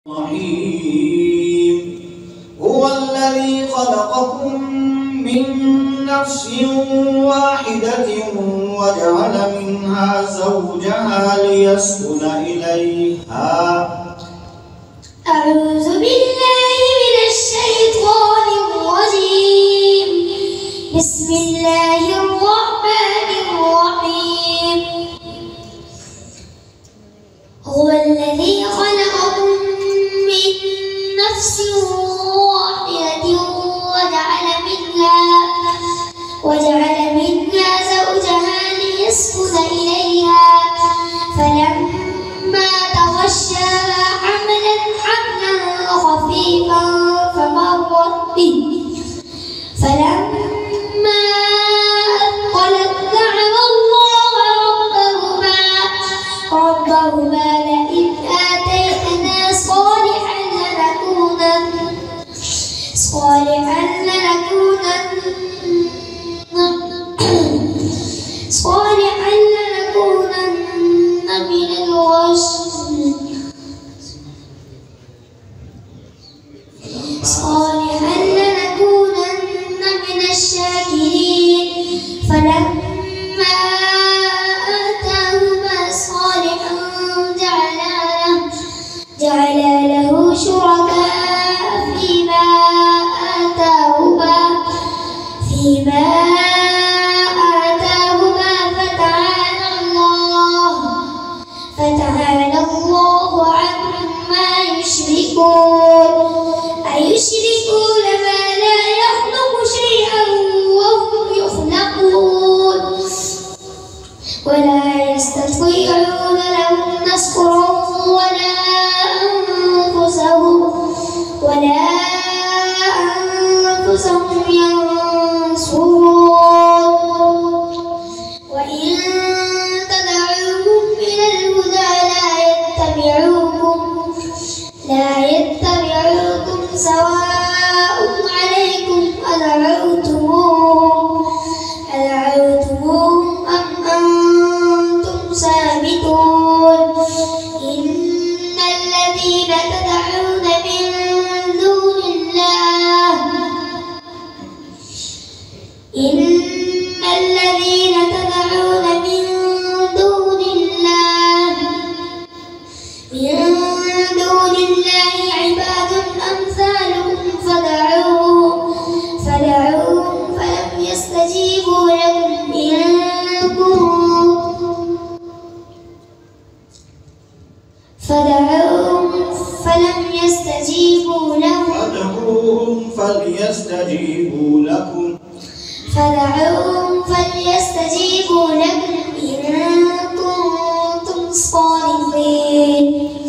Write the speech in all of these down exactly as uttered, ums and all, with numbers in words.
الرحيم هو الذي خلقكم من نفس واحدة وجعل منها زوجها ليسكن إليها. أعوذ بالله من الشيطان الرجيم. بسم الله الرحمن الرحيم. هو الذي خلقكم من نفس واحدة وجعل منها وجعل منها زوجها ليسكن إليها فلما تغشاها حملت حملا خفيفا فمرت به فلما أثقلت دعوا الله ربهما ربهما لئن آتيتنا صالحا لنكونن صالحا لنكونن صالحا لنكونن من الراشدين صالحا لنكونن من الشاكرين فلما آتاهما صالحا جعلا له جعلا له شركاء فيما آتاهما فيما آتاهما فتعالى الله فتعالى الله عما يشركون أيشركون ما لا يخلق شيئا وهم يخلقون ولا يستطيعون لهم نصرا ولا أنفسهم ولا أنفسهم ينصرون وإن تدعوهم إلى الهدى لا يتبعوكم لا يتبعوكم سواء عليكم أدعوتموهم أدعوتموهم أم أنتم سامتون إن الذين تدعون من دون الله إن الذين تدعون من دون الله من دون الله عباد أمثالكم فدعوهم فدعوهم فلم يستجيبوا لكم إن كنتم فدعوهم فلم يستجيبوا لكم فادعوهم فليستجيبوا لكم فدعوهم فليستجيبوا لكم إن كنتم صادقين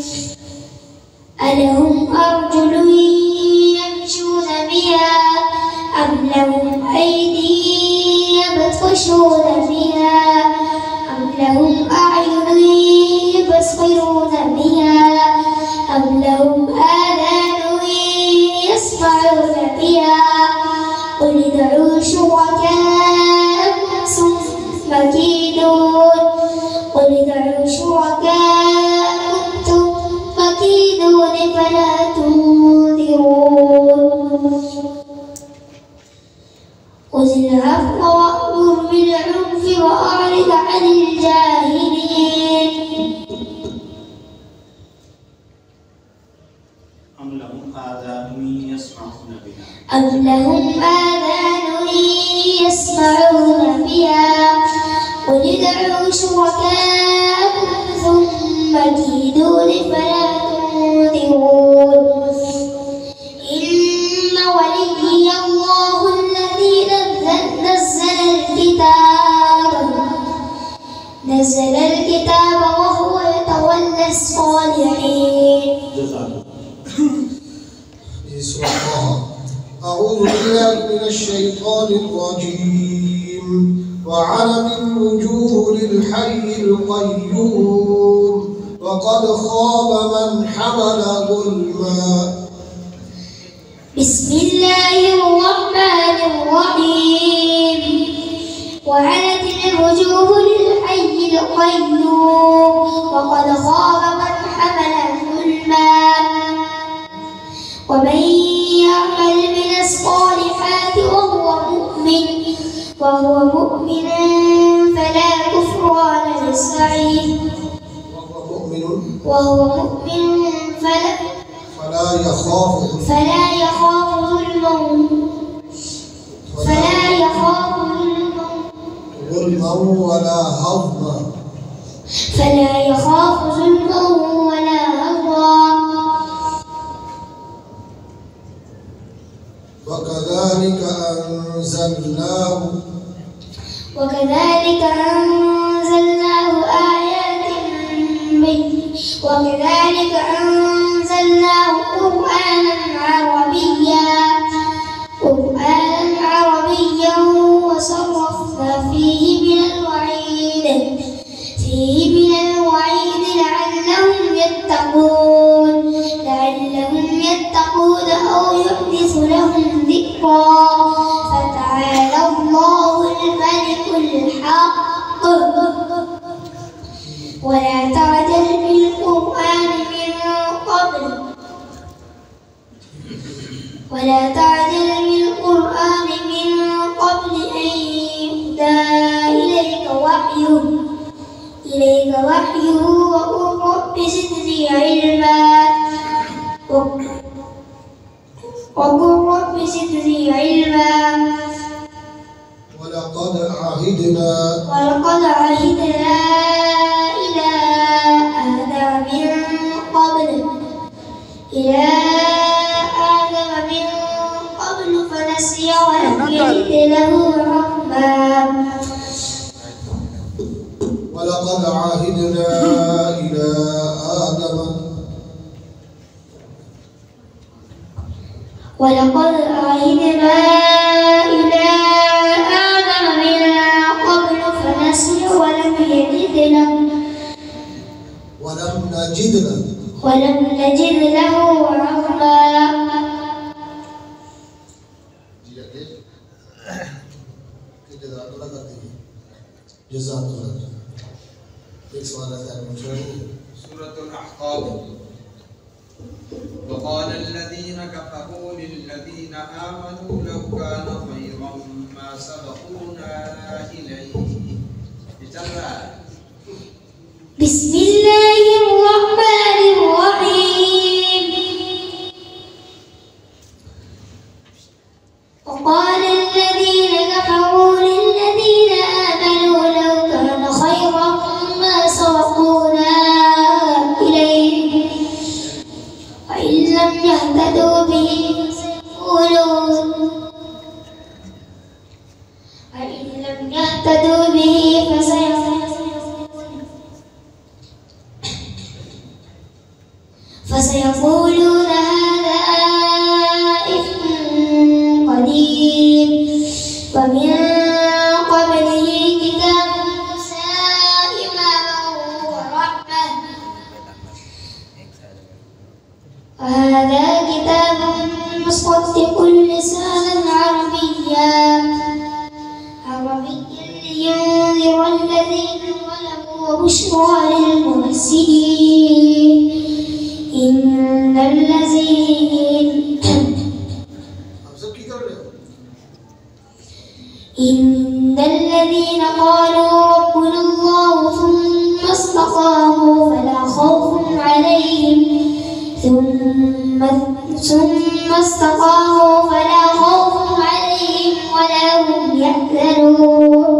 ألهم أرجل يمشون بها أم لهم أيدي يبطشون بها أم لهم أعين يبصرون بها أم لهم آذان يسمعون بها قل ادعوا شركاءكم ثم كيدون قل ادعوا شركاءكم ثم كيدون فلا تنظرون خذ العفو وأمر بالعرف وأعرض عن الجاهلين أم لهم آذان يسمعون بها أم لهم آذان يسمعون بها قل ادعوا شركاءكم ثم كيدون فلا تنظرون إن وليي الله الذي نزل الكتاب نزل الكتاب وهو يتولى الصالحين. أعوذ بالله من الشيطان الرجيم. وعلم الوجوه للحي القيوم وقد خاب من حمل ظلما. بسم الله الرحمن الرحيم. وعنت الوجوه للحي القيوم وقد خاب من حمل ظلما. وهو مؤمن فلا كفران لسعيه وهو مؤمن وهو مؤمن فلا فلا يخاف فلا يخاف ظلما فلا يخاف ظلما ظلما ولا هضما فلا يخاف ظلما ولا هضما. وكذلك أنزلناه وكذلك أنزلناه آيات بينات وكذلك أنزلناه قرآنا عربيا قرآنا عربيا وصرفنا فيه من الوعيد فيه من الوعيد لعلهم يتقون لعلهم يتقون أو يحدث لهم ذكرا. فتعالى الله الملك الحق ولا تعجل بالقرآن من قبل ولا تعجل بالقرآن من قبل أن يهدى إليك وحيه إليك وحيه وقل رب زدني علما وقل رب زدني علما. ولقد عهدنا ولقد عهدنا إلى آدم من قبل إلى آدم من قبل فنسي ولم يجد له ربا. ولقد عهدنا إلى آدم ولقد عهدنا إلى آدم من قبل فنسي ولم يجد له ولم نجد له ولم نجد له عزما. سورة الأحقاف. وقال الذين كفروا للذين آمنوا لو كان خيرا ما سبقونا إليه. بسم الله الرحمن الرحيم. وقال الذين كفروا للذين آمنوا لو كان خيرا ما سبقونا إليه وإن لم يهتدوا به فسيقولون وإن لم يهتدوا به فسيقولون فسيقولون هذا إفك قديم ومن قبله كتاب موسى إماما ورحمة وهذا كتاب مصدق لسانا عربيا عربيا لينذر الذين ظلموا وبشرى للمحسنين. إن الذين إن الذين قالوا ربنا الله ثم استقاموا فلا خوف عليهم ثم ثم استقاموا فلا خوف عليهم ولا هم يحزنون.